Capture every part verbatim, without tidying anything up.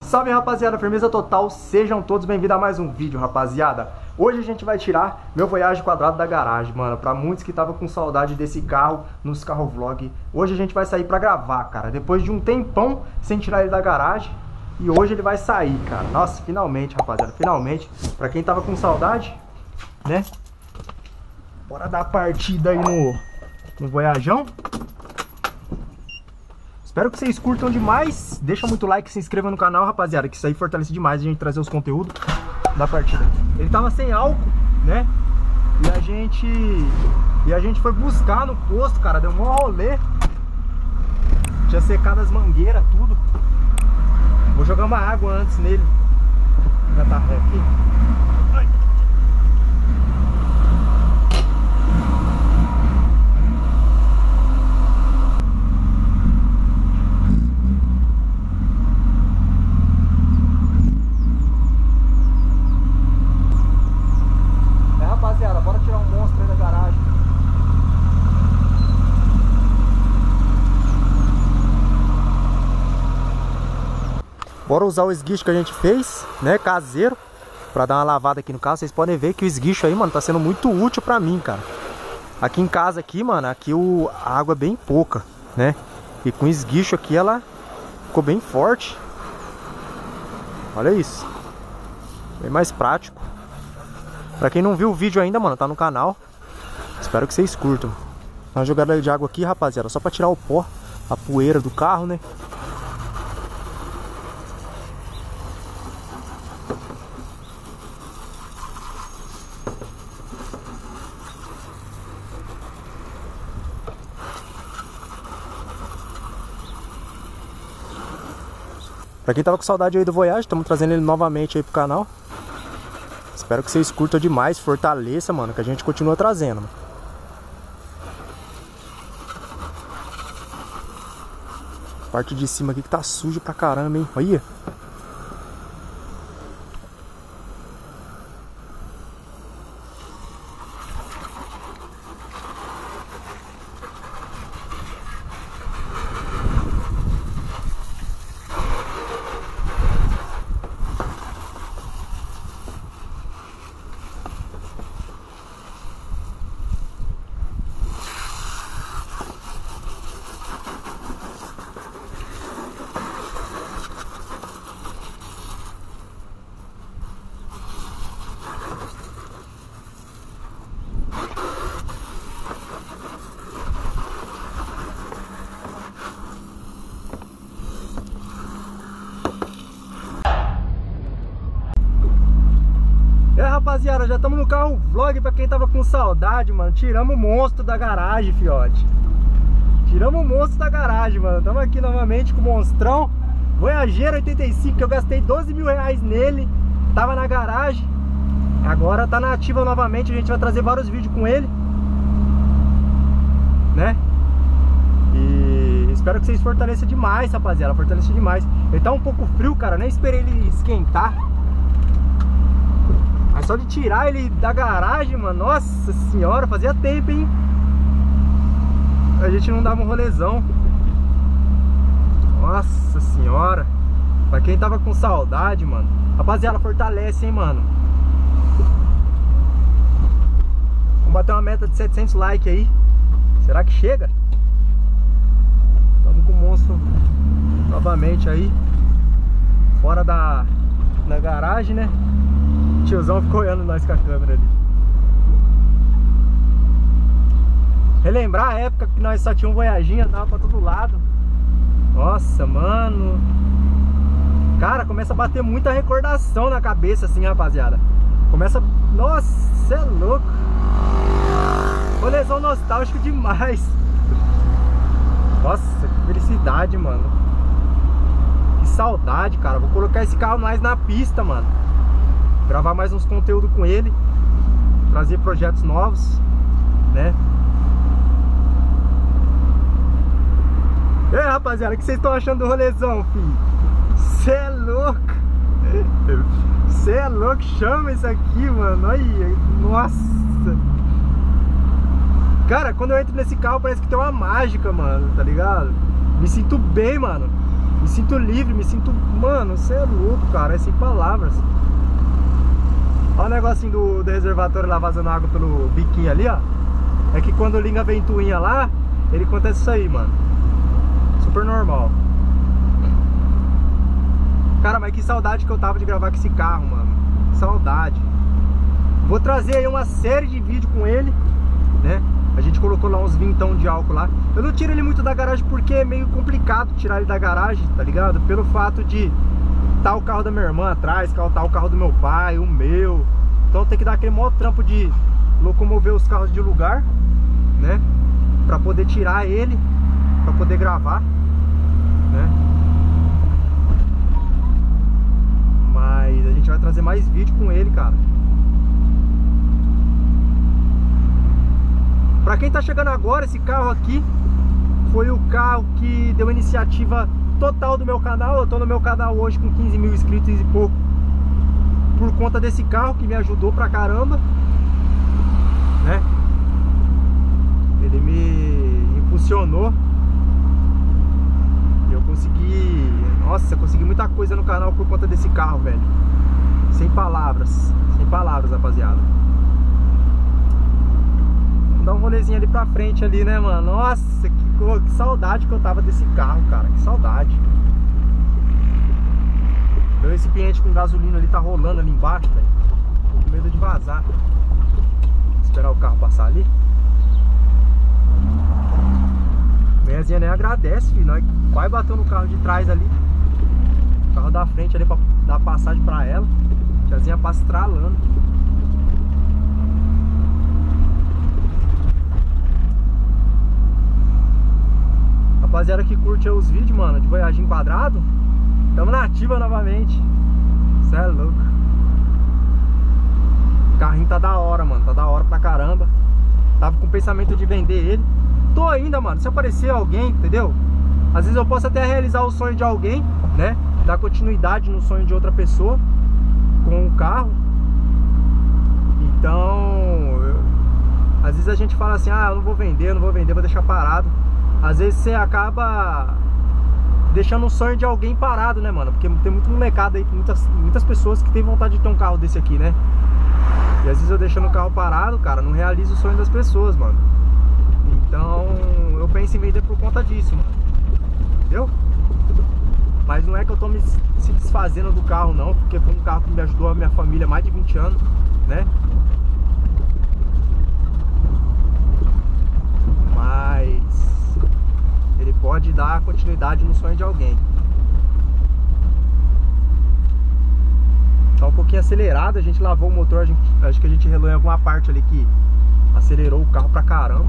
Salve, rapaziada, firmeza total, sejam todos bem-vindos a mais um vídeo, rapaziada. Hoje a gente vai tirar meu Voyage quadrado da garagem, mano. Pra muitos que estavam com saudade desse carro nos carro vlog, hoje a gente vai sair pra gravar, cara. Depois de um tempão sem tirar ele da garagem, e hoje ele vai sair, cara. Nossa, finalmente, rapaziada, finalmente. Pra quem tava com saudade, né? Bora dar partida aí no, no Voyageão. Espero que vocês curtam demais. Deixa muito like, se inscreva no canal, rapaziada, que isso aí fortalece demais a gente trazer os conteúdos da partida. Ele tava sem álcool, né? E a gente E a gente foi buscar no posto, cara. Deu um rolê. Tinha secado as mangueiras, tudo. Vou jogar uma água antes nele. Já tá aqui. Ai. Rapaziada, bora tirar um monstro aí da garagem. Bora usar o esguicho que a gente fez, né, caseiro, pra dar uma lavada aqui no carro. Vocês podem ver que o esguicho aí, mano, tá sendo muito útil pra mim, cara. Aqui em casa, aqui, mano, aqui o, a água é bem pouca, né? E com o esguicho aqui ela ficou bem forte. Olha isso. Bem mais prático. Pra quem não viu o vídeo ainda, mano, tá no canal. Espero que vocês curtam. Uma jogada de água aqui, rapaziada, só pra tirar o pó, a poeira do carro, né? Pra quem tava com saudade aí do Voyage, estamos trazendo ele novamente aí pro canal. Espero que vocês curtam demais, fortaleça, mano, que a gente continua trazendo, mano. A parte de cima aqui que tá sujo pra caramba, hein? Olha. É, rapaziada, já estamos no carro vlog. Pra quem tava com saudade, mano, tiramos o monstro da garagem, fiote. Tiramos o monstro da garagem, mano. Estamos aqui novamente com o monstrão Voyageiro oitenta e cinco, que eu gastei doze mil reais nele. Tava na garagem. Agora tá na ativa novamente. A gente vai trazer vários vídeos com ele, né? E espero que vocês fortaleçam demais, rapaziada. Fortaleçam demais. Ele tá um pouco frio, cara. Nem esperei ele esquentar. Mas só de tirar ele da garagem, mano, nossa senhora, fazia tempo, hein? A gente não dava um rolezão. Nossa senhora. Pra quem tava com saudade, mano. Rapaziada, fortalece, hein, mano. Vamos bater uma meta de setecentos likes aí. Será que chega? Tamo com o monstro novamente aí, fora da, da garagem, né? O tiozão ficou olhando nós com a câmera ali. Relembrar a época que nós só tínhamos um Voyaginho, andava pra todo lado. Nossa, mano. Cara, começa a bater muita recordação na cabeça assim, rapaziada. Começa... Nossa, cê é louco. Rolezão nostálgico demais. Nossa, que felicidade, mano. Que saudade, cara. Vou colocar esse carro mais na pista, mano. Gravar mais uns conteúdos com ele. Trazer projetos novos, né? E aí, rapaziada, o que vocês estão achando do rolezão, filho? Cê é louco. Cê é louco, chama isso aqui, mano. Olha, nossa. Cara, quando eu entro nesse carro parece que tem uma mágica, mano, tá ligado? Me sinto bem, mano. Me sinto livre, me sinto... Mano, você é louco, cara, é sem palavras. Olha o negocinho do, do reservatório lá vazando água pelo biquinho ali, ó. É que quando liga a ventoinha lá, ele acontece isso aí, mano. Super normal. Cara, mas que saudade que eu tava de gravar com esse carro, mano. Saudade. Vou trazer aí uma série de vídeos com ele, né? A gente colocou lá uns vintão de álcool lá. Eu não tiro ele muito da garagem porque é meio complicado tirar ele da garagem, tá ligado? Pelo fato de tá o carro da minha irmã atrás, tá o carro do meu pai, o meu. Então tem que dar aquele maior trampo de locomover os carros de lugar, né? Pra poder tirar ele, pra poder gravar, né? Mas a gente vai trazer mais vídeo com ele, cara. Pra quem tá chegando agora, esse carro aqui foi o carro que deu a iniciativa total do meu canal. Eu tô no meu canal hoje com quinze mil inscritos e pouco por conta desse carro que me ajudou pra caramba, né? Ele me impulsionou e eu consegui... Nossa, eu consegui muita coisa no canal por conta desse carro, velho. Sem palavras, sem palavras, rapaziada. Dar um rolezinho ali pra frente ali, né, mano? Nossa, que, que saudade que eu tava desse carro, cara. Que saudade. Meu recipiente com gasolina ali tá rolando ali embaixo, velho. Tô com medo de vazar. Esperar o carro passar ali. Meiazinha nem agradece, filho. Nós quase bateu no carro de trás ali. O carro da frente ali pra dar passagem pra ela. Tiazinha passa estralando. Rapaziada que curte os vídeos, mano, de Voyage Enquadrado, tamo na ativa novamente. Cê é louco. O carrinho tá da hora, mano, tá da hora pra caramba. Tava com o pensamento de vender ele. Tô ainda, mano, se aparecer alguém, entendeu? Às vezes eu posso até realizar o sonho de alguém, né? Dar continuidade no sonho de outra pessoa com o carro. Então, eu... às vezes a gente fala assim, ah, eu não vou vender, eu não vou vender, vou deixar parado. Às vezes você acaba deixando o sonho de alguém parado, né, mano? Porque tem muito molecada aí, muitas, muitas pessoas que tem vontade de ter um carro desse aqui, né? E às vezes eu deixando o carro parado, cara, não realizo o sonho das pessoas, mano. Então eu penso em vender por conta disso, mano. Entendeu? Mas não é que eu tô me se desfazendo do carro, não. Porque foi um carro que me ajudou a minha família há mais de vinte anos, né? Mas ele pode dar continuidade no sonho de alguém. Tá um pouquinho acelerado, a gente lavou o motor, a gente, acho que a gente relou em alguma parte ali que acelerou o carro pra caramba.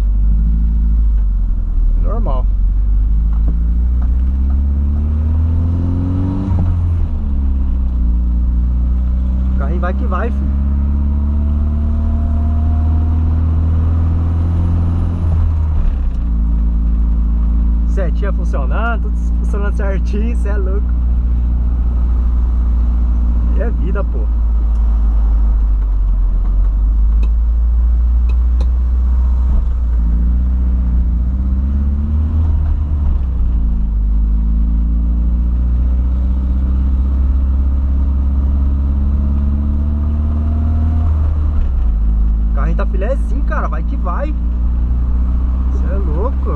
Normal. O carrinho vai que vai, filho. Setinha funcionando, tudo funcionando certinho, cê é louco. E é vida, pô. O carrinho tá filézinho, cara, vai que vai. Cê é louco.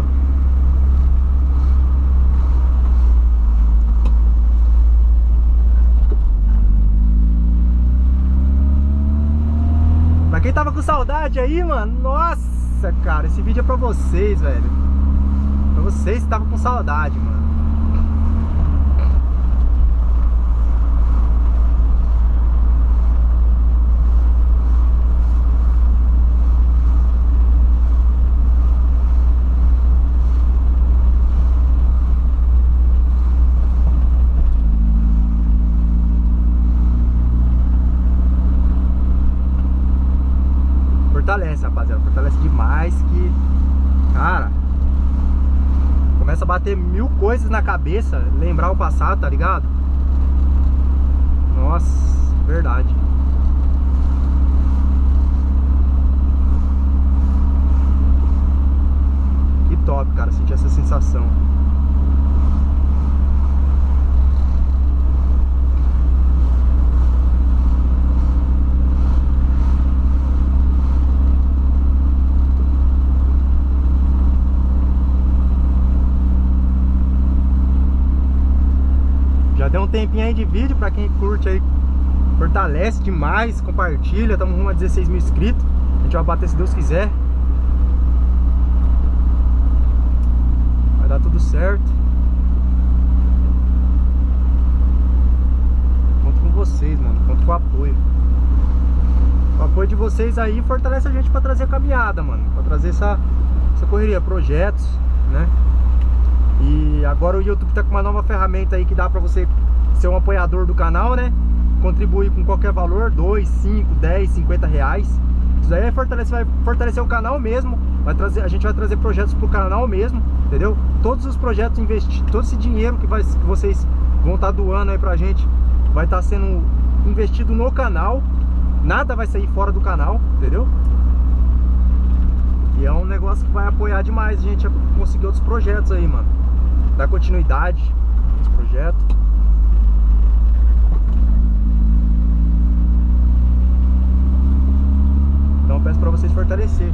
Pra quem tava com saudade aí, mano, nossa, cara, esse vídeo é pra vocês, velho. Pra vocês que estavam com saudade, mano. Fortalece, rapaziada, fortalece demais que, cara, começa a bater mil coisas na cabeça, lembrar o passado, tá ligado? Nossa, verdade. Que top, cara, sentir essa sensação. um tempinho aí de vídeo pra quem curte aí. Fortalece demais, compartilha. Estamos rumo a dezesseis mil inscritos. A gente vai bater se Deus quiser. Vai dar tudo certo. Conto com vocês, mano. Conto com o apoio. O apoio de vocês aí fortalece a gente pra trazer a caminhada, mano. Pra trazer essa, essa correria, projetos, né? E agora o YouTube tá com uma nova ferramenta aí que dá pra você ser um apoiador do canal, né? Contribuir com qualquer valor, dois, cinco, dez, cinquenta reais. Isso aí vai fortalecer, vai fortalecer o canal mesmo. Vai trazer, a gente vai trazer projetos pro canal mesmo, entendeu? Todos os projetos investidos, todo esse dinheiro que, vai, que vocês vão estar doando aí pra gente vai estar sendo investido no canal. Nada vai sair fora do canal, entendeu? E é um negócio que vai apoiar demais a gente a conseguir outros projetos aí, mano. Dar continuidade nesse projeto. Então eu peço pra vocês fortalecer.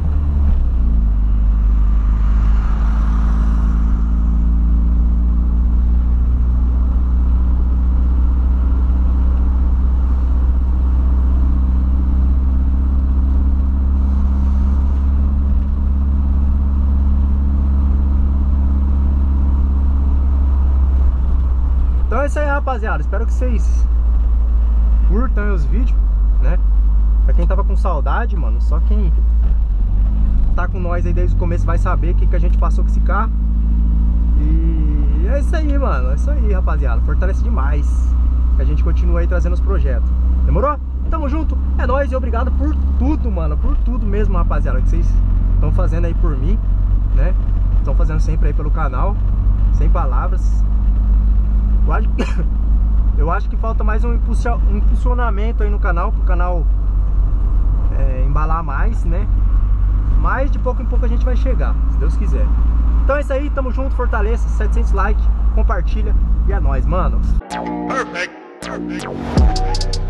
Então é isso aí, rapaziada. Espero que vocês curtam os vídeos, né? Pra quem tava com saudade, mano, só quem tá com nós aí desde o começo vai saber o que, que a gente passou com esse carro. E é isso aí, mano. É isso aí, rapaziada. Fortalece demais que a gente continua aí trazendo os projetos. Demorou? Tamo junto. É nóis e obrigado por tudo, mano. Por tudo mesmo, rapaziada, que vocês estão fazendo aí por mim, né? Estão fazendo sempre aí pelo canal. Sem palavras. Eu acho, eu acho que falta mais um impulsionamento aí no canal, pro canal é, embalar mais, né? Mas de pouco em pouco a gente vai chegar, se Deus quiser. Então é isso aí, tamo junto, fortaleça, setecentos likes, compartilha e é nóis, mano. Perfect. Perfect.